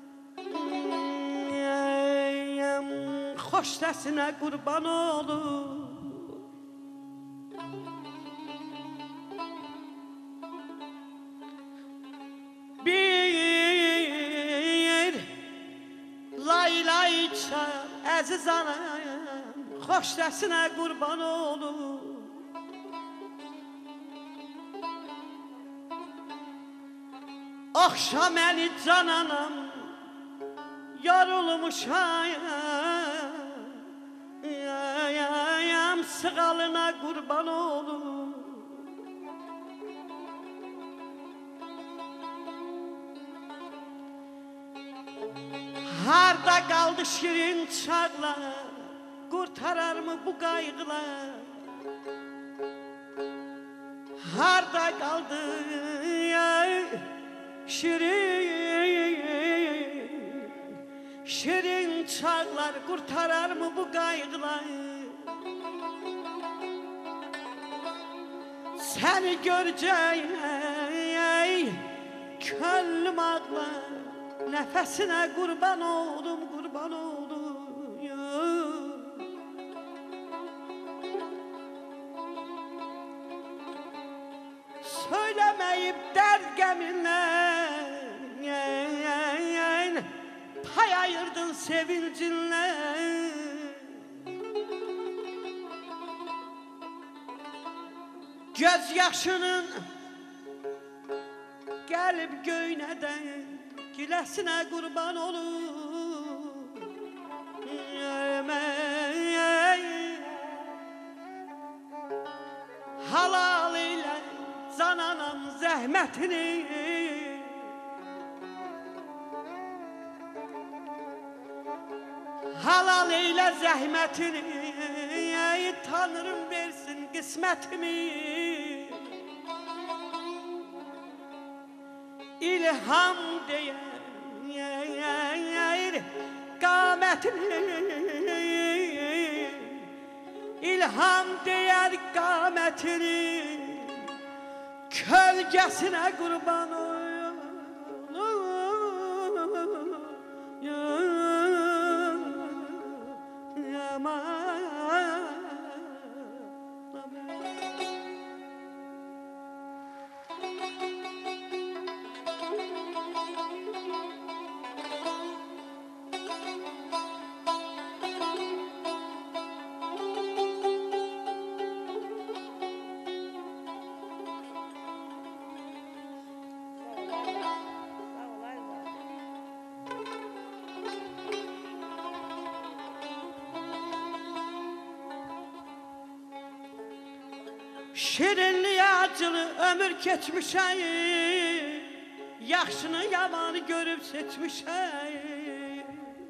xoş səsinə qurban olur. Bir lay lay çal əziz anayam, xoş səsinə qurban olur. Axşam əli cananam, yorulmuşam, sığalına qurban olur. Harda qaldı şirin çağlar, qurtarar mı bu qayğılar? Harda qaldı şirin, şirin çağlar, qurtarar mı bu qayğılar? Səni görəcək könlüm ağlar, nəfəsinə qurban oldum, qurban oldum. Söyləməyib dərd qəmindən pay ayırdın sevincinle. Göz yaşının gelip göyneden gilesine kurban olur. Halal ile cananam zəhmətini, halal ile zəhmətini, Tanrım versin qismətimi. İlham deyər qamətini, İlham deyər qamətini, kölgəsinə qurban olum. Şirinli acılı ömür keçmişəm, yaxşını yamanı görüb seçmişəm.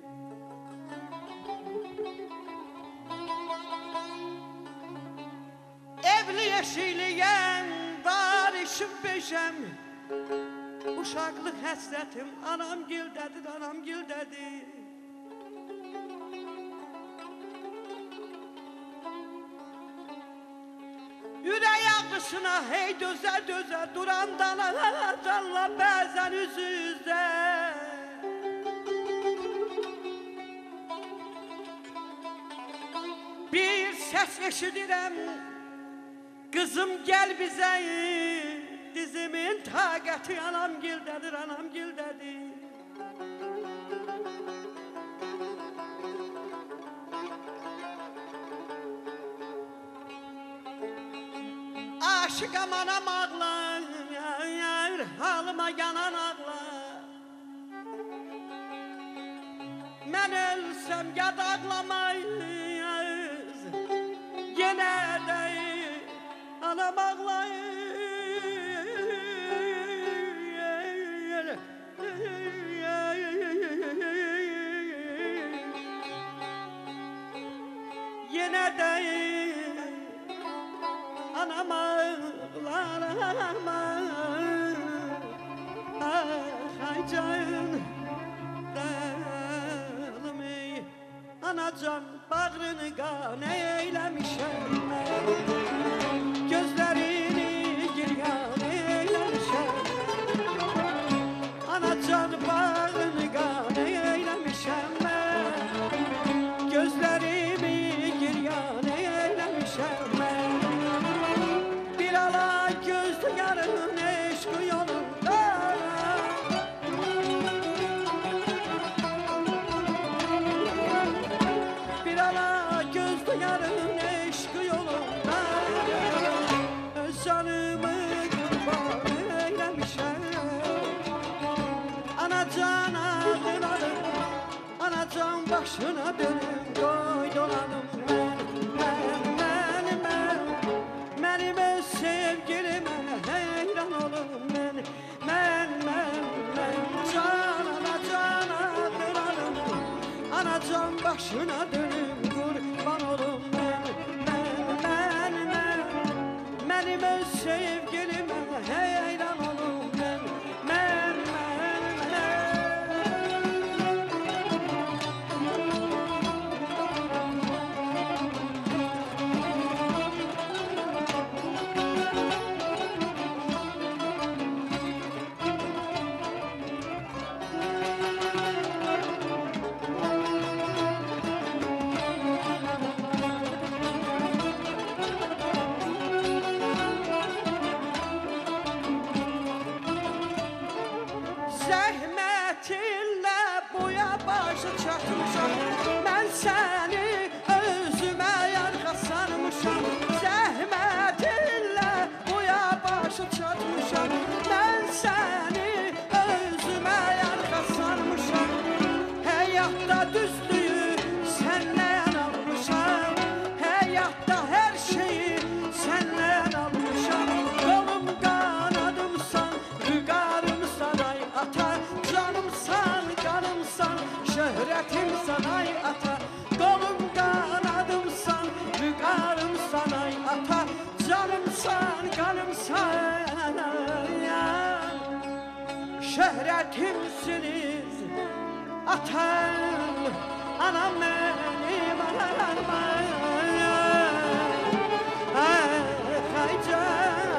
Evli yeşiliyəm, var işim beşəm, uşaqlıq həsrətim anam gildədir, anam gildədir. Yürək ağrısına hey dözə dözə duran danalarla bəzən üz-üzə. Bir səs eşidirəm, qızım gəl bizə, dizimin taqəti anam gildədir, anam gildədir. Aşıqam anam ağlar, halıma yanan ağlar. Mən ölsəm yad ağlamayız, yenə də anam ağlayır. Yenə də anam ağlar, ay can dəlım ey. Anacan bağrını qan eyləmişəm mən, gözlərini giryan eyləmişəm. Anacan bağrını qan eyləmişəm mən, gözlərimi giryan eyləmişəm mən. Bir ala gözlü yarın eşqi yolunda, bir ala gözlü yarın eşqi yolunda, öz canımı qurban eyləmişəm. Anacan ağlarım, anacan başına dönüm, qoy dolanım mən, mən, mən, mən. Mənim öz sevgilimə heyran olum mən, mən, mən, mən. Can anacan ağlarım, anacan başına dönüm, qurban olum mən, mən, mən, mən. Mənim öz sevgilimə heyran olum mən, mən, mən, mən. başa çatmışam. Mən səni özümə yarğa sarmışam. Zəhmətinlə boya başa çatmışam. Mən səni özümə yarğa sarmışam. Həyatda düzdüyü səndən almışam. Həyatda hər şeyi səndən almışam. Qolum qanadımsan, rüqarımsan ay ata. Canımsan, qanımsan, şöhrətimsan ay ata. Qolum qanadımsan, rüqarımsan ay ata. Canımsan, qanımsan ay şöhrətimsiniz atam, anam mənim anam ay xaycan.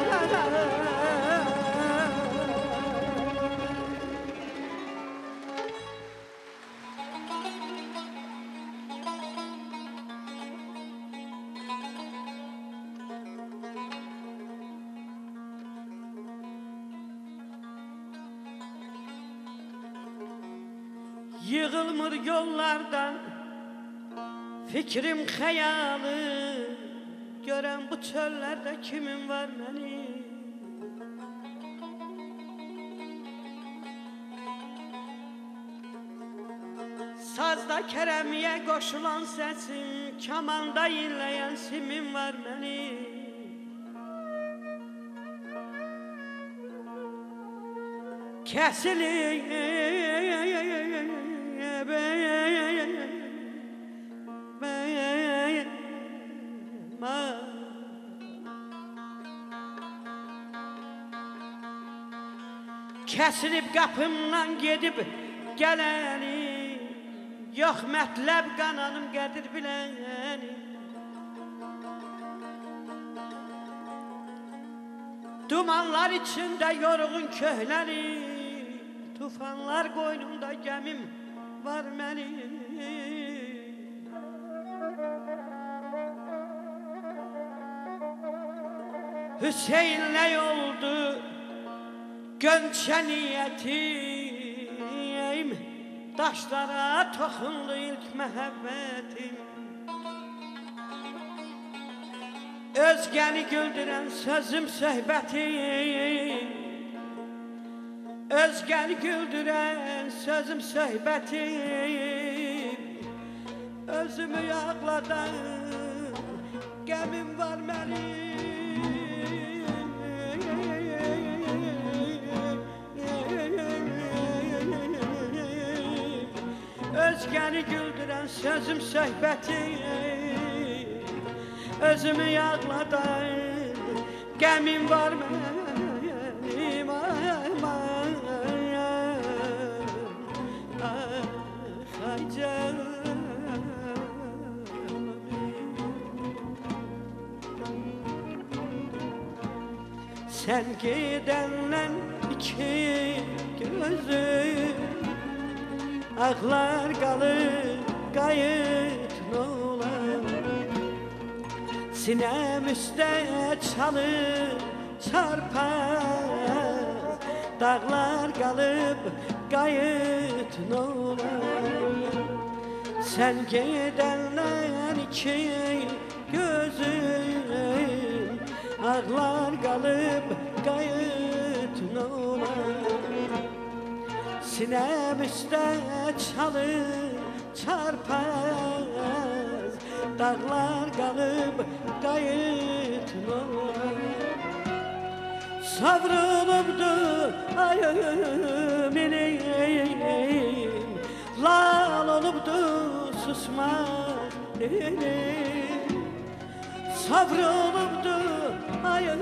Yığılmır yollardan fikrim xəyalı. Görən bu çöllərdə kimin var mənim? Sazda kərəmiyə qoşulan səsim, kamanda inləyən simin var mənim. Kəsilir Kəsilib qapımdan gedib gələni. Yox mətləb qananım qədir biləni. Dumanlar içində yorğun köhləri. Tufanlar qoynumda gəmim var mənim. Hüseynlə oldu Gönçə niyyətim. Daşlara toxundu ilk məhəbbətim. Özgəni güldürən sözüm söhbətim. Özgəni güldürən sözüm söhbətim. Özümü yağladan qəmim var mənim. Özgəni güldürən sözüm söhbətim. Özümü yağladan qəmim var mənim. Ay canım. Sən gedəndən iki gözüm ağlar qalır, qayıt nolar. Sinəm üstə çalır, çarpar. Dağlar qalıb, qayıt nolar. Sən gedənlər iki gözüm ağlar qalıb, qayıt nolar. Sinəm üstə çalır, çarpar. Dağlar qalıb, qayıt nolar. Savrulubdu ayım ilim. Lal olubdu susmaq dilim. Savrulubdu ayım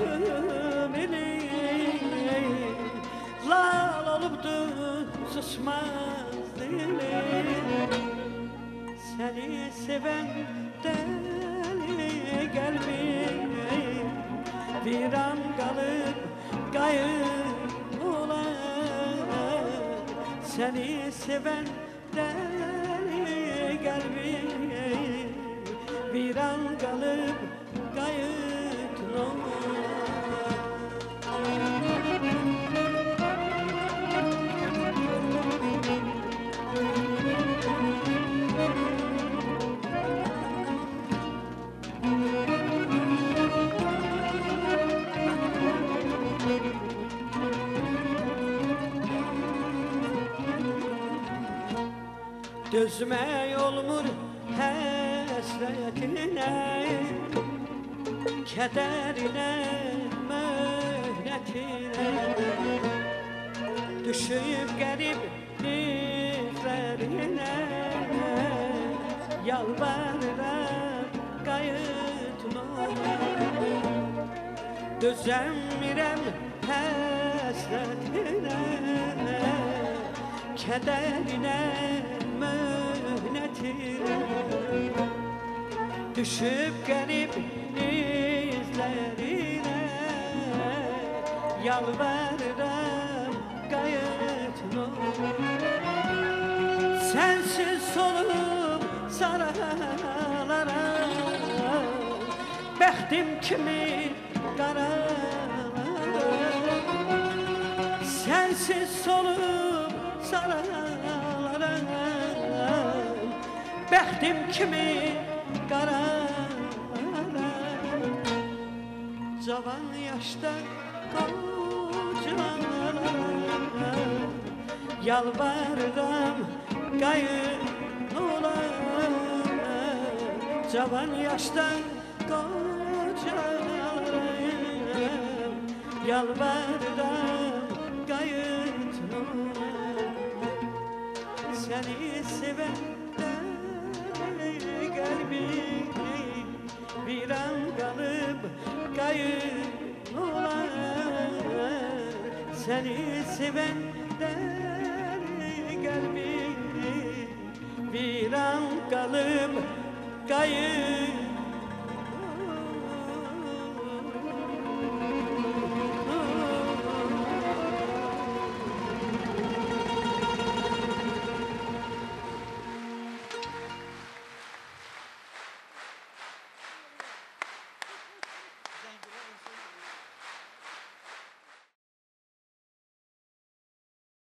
ilim. Lal olubdu susmaz dilim. Səni sevən dəli qəlbim viran qalıb, qayıb olar. Səni sevən dəli qəlbim viran qalıb, qayıb olar. Dözmək olmur həsrətinə, kədərinə, möhnətinə. Düşüb qərib izlərinə, yalvarıram qayıtma. Dözəmirəm həsrətinə, kədərinə, möhnətinə. Düşüb qərib izlərinə, yalvarıram qayıtma. Sensiz solub saralara, bəxtim kimi qaralara. Sensiz solub saralara, bəxtim kimi qaralara. Cavan yaşda qocalara, yalvarıram qayıt ola. Cavan yaşda qocalara, yalvarıram qayıt ola. Səni sevəndə qəlbimdə bir an qalıb qayıt ola. Səni sevəndə qəlbimdə bir an qalıb qayıt